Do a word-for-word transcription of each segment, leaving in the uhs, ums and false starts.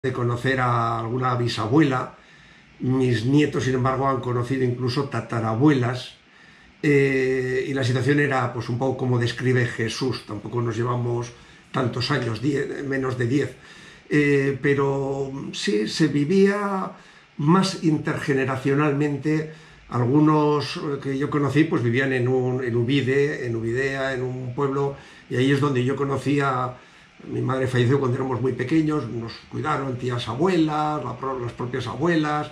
de conocer a alguna bisabuela. Mis nietos, sin embargo, han conocido incluso tatarabuelas. Eh, y la situación era pues un poco como describe Jesús. Tampoco nos llevamos tantos años, diez, menos de diez. Eh, pero sí se vivía más intergeneracionalmente. Algunos que yo conocí pues vivían en, un, en Uvide, en Uvidea, en un pueblo, y ahí es donde yo conocía. Mi madre falleció cuando éramos muy pequeños, nos cuidaron tías abuelas, las propias abuelas,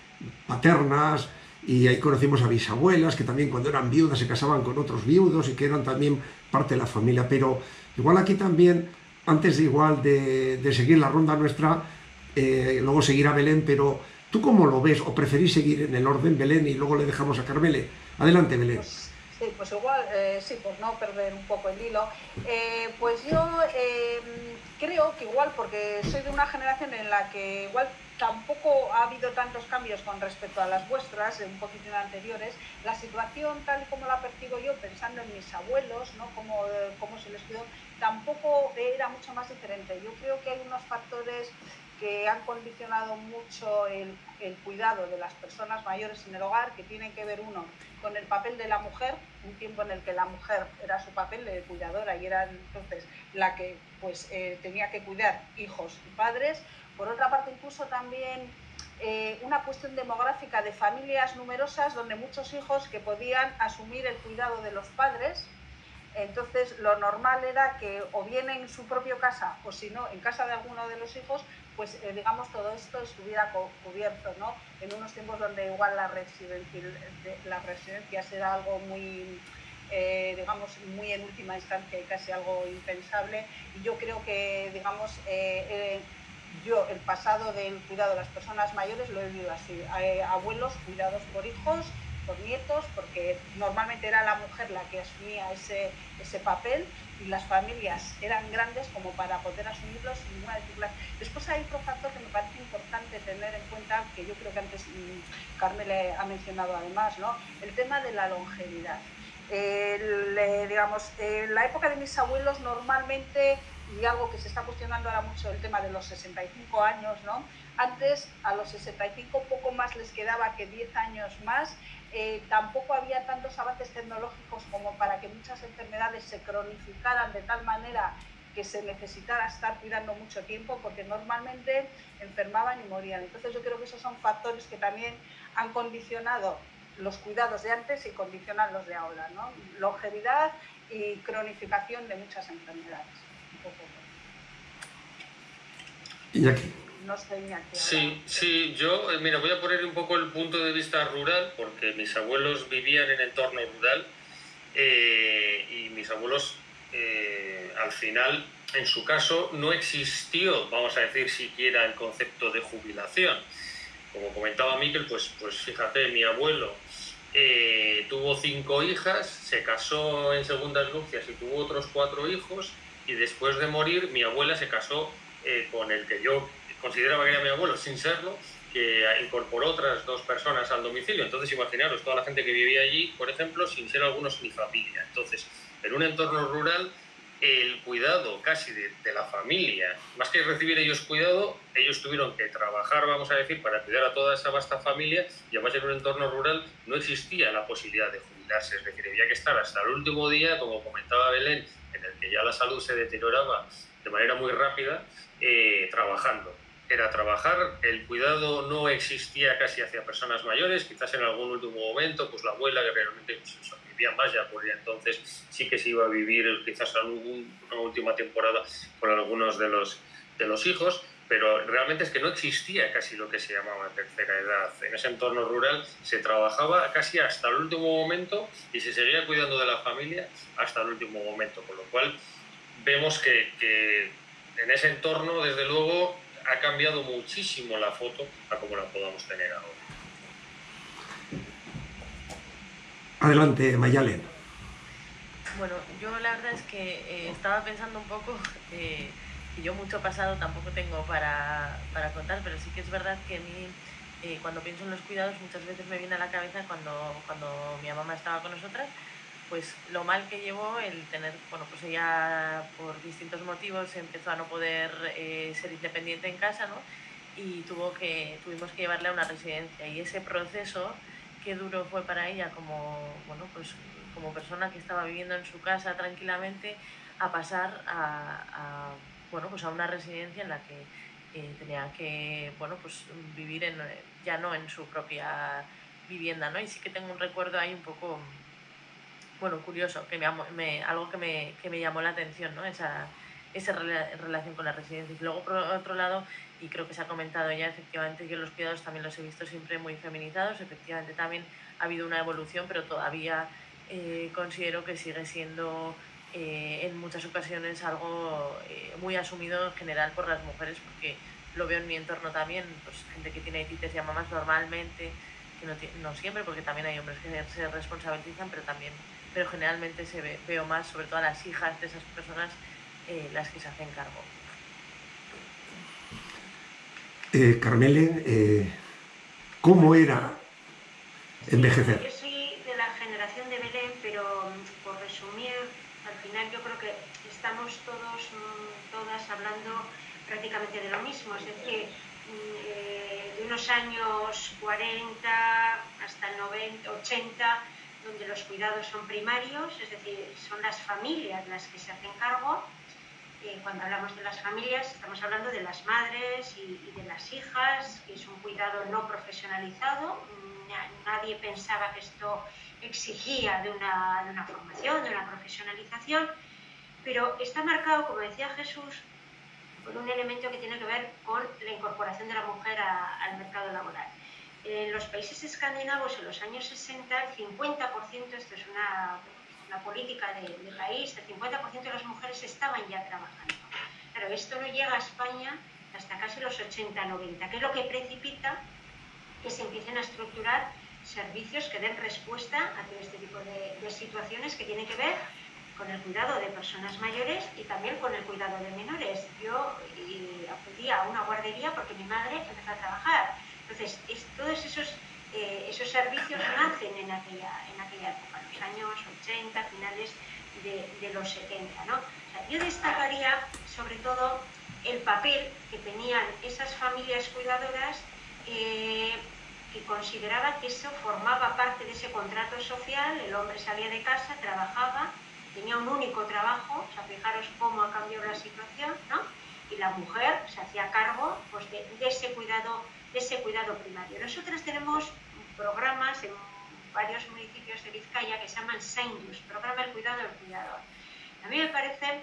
paternas, y ahí conocimos a bisabuelas que también cuando eran viudas se casaban con otros viudos y que eran también parte de la familia. Pero igual aquí también, antes de igual de, de seguir la ronda nuestra, eh, luego seguir a Belén, pero ¿tú cómo lo ves? ¿O preferís seguir en el orden Belén y luego le dejamos a Carmele? Adelante, Belén. Pues sí, pues igual, eh, sí, por no perder un poco el hilo, eh, pues yo eh, creo que igual, porque soy de una generación en la que igual tampoco ha habido tantos cambios con respecto a las vuestras, un poquito anteriores, la situación tal y como la percibo yo, pensando en mis abuelos, ¿no? Cómo, cómo se les cuidó, tampoco era mucho más diferente. Yo creo que hay unos factores que han condicionado mucho el, el cuidado de las personas mayores en el hogar, que tienen que ver uno con el papel de la mujer, un tiempo en el que la mujer era su papel de cuidadora y era entonces la que pues eh, tenía que cuidar hijos y padres. Por otra parte, incluso también eh, una cuestión demográfica de familias numerosas donde muchos hijos que podían asumir el cuidado de los padres. Entonces lo normal era que o bien en su propia casa o si no en casa de alguno de los hijos, pues eh, digamos todo esto estuviera cubierto, ¿no? En unos tiempos donde igual la residencia, las residencias era algo muy, eh, digamos, muy en última instancia y casi algo impensable. Y yo creo que, digamos, eh, eh, yo el pasado del cuidado de las personas mayores lo he vivido así, eh, abuelos cuidados por hijos, por nietos, porque normalmente era la mujer la que asumía ese, ese papel y las familias eran grandes como para poder asumirlo sin ninguna dificultad. Después hay otro factor que me parece importante tener en cuenta, que yo creo que antes mmm, Carmele ha mencionado además, ¿no? El tema de la longevidad. El, eh, digamos, en la época de mis abuelos normalmente, y algo que se está cuestionando ahora mucho, el tema de los sesenta y cinco años, ¿no? Antes a los sesenta y cinco poco más les quedaba que diez años más. Eh, tampoco había tantos avances tecnológicos como para que muchas enfermedades se cronificaran de tal manera que se necesitara estar cuidando mucho tiempo, porque normalmente enfermaban y morían. Entonces yo creo que esos son factores que también han condicionado los cuidados de antes y condicionan los de ahora, ¿no? Longevidad y cronificación de muchas enfermedades. Un poco. Y aquí. No sé, Iñaki, sí, sí, yo, mira, voy a poner un poco el punto de vista rural, porque mis abuelos vivían en entorno rural eh, y mis abuelos, eh, al final, en su caso, no existió, vamos a decir, siquiera el concepto de jubilación. Como comentaba Miquel, pues, pues fíjate, mi abuelo eh, tuvo cinco hijas, se casó en segundas nupcias y tuvo otros cuatro hijos, y después de morir, mi abuela se casó eh, con el que yo consideraba que era mi abuelo, sin serlo, que incorporó otras dos personas al domicilio. Entonces, imaginaros, toda la gente que vivía allí, por ejemplo, sin ser algunos ni familia. Entonces, en un entorno rural, el cuidado casi de, de la familia, más que recibir ellos cuidado, ellos tuvieron que trabajar, vamos a decir, para cuidar a toda esa vasta familia, y además en un entorno rural no existía la posibilidad de jubilarse, es decir, había que estar hasta el último día, como comentaba Belén, en el que ya la salud se deterioraba de manera muy rápida, eh, trabajando. Era trabajar, el cuidado no existía casi hacia personas mayores, quizás en algún último momento, pues la abuela, que realmente pues, vivía más ya por entonces, sí que se iba a vivir quizás algún, una última temporada con algunos de los, de los hijos, pero realmente es que no existía casi lo que se llamaba tercera edad. En ese entorno rural se trabajaba casi hasta el último momento y se seguía cuidando de la familia hasta el último momento, con lo cual vemos que, que en ese entorno, desde luego, ha cambiado muchísimo la foto a como la podamos tener ahora. Adelante, Mayalen. Bueno, yo la verdad es que eh, estaba pensando un poco, eh, y yo mucho pasado tampoco tengo para, para contar, pero sí que es verdad que a mí, eh, cuando pienso en los cuidados, muchas veces me viene a la cabeza cuando, cuando mi mamá estaba con nosotras, pues lo mal que llevó el tener, bueno, pues ella por distintos motivos empezó a no poder eh, ser independiente en casa, ¿no? y tuvo que, tuvimos que llevarle a una residencia. Y ese proceso, qué duro fue para ella como, bueno, pues, como persona que estaba viviendo en su casa tranquilamente, a pasar a, a, bueno, pues a una residencia en la que eh, tenía que, bueno, pues, vivir en, ya no en su propia vivienda, ¿no? Y sí que tengo un recuerdo ahí un poco, bueno, curioso, que me, me, algo que me, que me llamó la atención, ¿no? Esa, esa relación con las residencias. Y luego, por otro lado, y creo que se ha comentado ya, efectivamente, yo los cuidados también los he visto siempre muy feminizados. Efectivamente también ha habido una evolución, pero todavía eh, considero que sigue siendo eh, en muchas ocasiones algo eh, muy asumido en general por las mujeres, porque lo veo en mi entorno también, pues gente que tiene tites y a mamás normalmente, que no, no siempre, porque también hay hombres que se responsabilizan, pero también, pero generalmente se ve, veo más, sobre todo a las hijas de esas personas, eh, las que se hacen cargo. Eh, Carmele, eh, ¿cómo era envejecer? Yo soy de la generación de Belén, pero por resumir, al final yo creo que estamos todos, todas hablando prácticamente de lo mismo, es decir, eh, de unos años cuarenta hasta el noventa, ochenta, donde los cuidados son primarios, es decir, son las familias las que se hacen cargo. Eh, cuando hablamos de las familias, estamos hablando de las madres y, y de las hijas, que es un cuidado no profesionalizado. Nadie pensaba que esto exigía de una, de una formación, de una profesionalización, pero está marcado, como decía Jesús, por un elemento que tiene que ver con la incorporación de la mujer a, al mercado laboral. En los países escandinavos, en los años sesenta, el cincuenta por ciento, esto es una, una política de, de país, el cincuenta por ciento de las mujeres estaban ya trabajando. Pero esto no llega a España hasta casi los ochenta, noventa, que es lo que precipita que se empiecen a estructurar servicios que den respuesta a todo este tipo de, de situaciones que tienen que ver con el cuidado de personas mayores y también con el cuidado de menores. Yo eh, acudí a una guardería porque mi madre empezó a trabajar. Entonces, es, todos esos, eh, esos servicios nacen en aquella, en aquella época, en los años ochenta, finales de, de los setenta, ¿no? O sea, yo destacaría sobre todo el papel que tenían esas familias cuidadoras, eh, que consideraban que eso formaba parte de ese contrato social. El hombre salía de casa, trabajaba, tenía un único trabajo, o sea, fijaros cómo ha cambiado la situación, ¿no? Y la mujer se hacía cargo, pues, de, de, ese cuidado, de ese cuidado primario. Nosotras tenemos programas en varios municipios de Vizcaya que se llaman Zaindus, Programa del Cuidado del Cuidador. A mí me parecen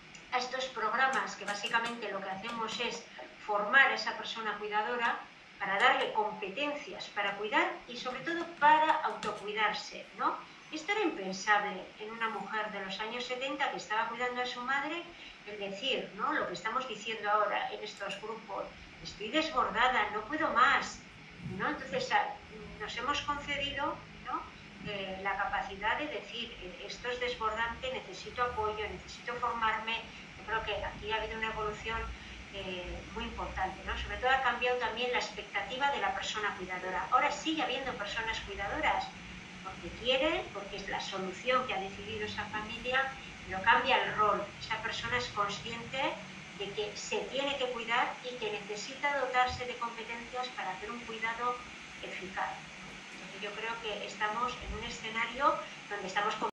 a estos programas que básicamente lo que hacemos es formar a esa persona cuidadora para darle competencias para cuidar y sobre todo para autocuidarse, ¿no? Esto era impensable en una mujer de los años setenta que estaba cuidando a su madre, el decir, ¿no? Lo que estamos diciendo ahora en estos grupos, estoy desbordada, no puedo más, ¿no? Entonces nos hemos concedido, ¿no? eh, la capacidad de decir, esto es desbordante, necesito apoyo, necesito formarme. Yo creo que aquí ha habido una evolución eh, muy importante, ¿no? Sobre todo ha cambiado también la expectativa de la persona cuidadora. Ahora sigue habiendo personas cuidadoras, porque quieren, porque es la solución que ha decidido esa familia, pero cambia el rol. Esa persona es consciente de que se tiene que cuidar y que necesita dotarse de competencias para hacer un cuidado eficaz. Entonces yo creo que estamos en un escenario donde estamos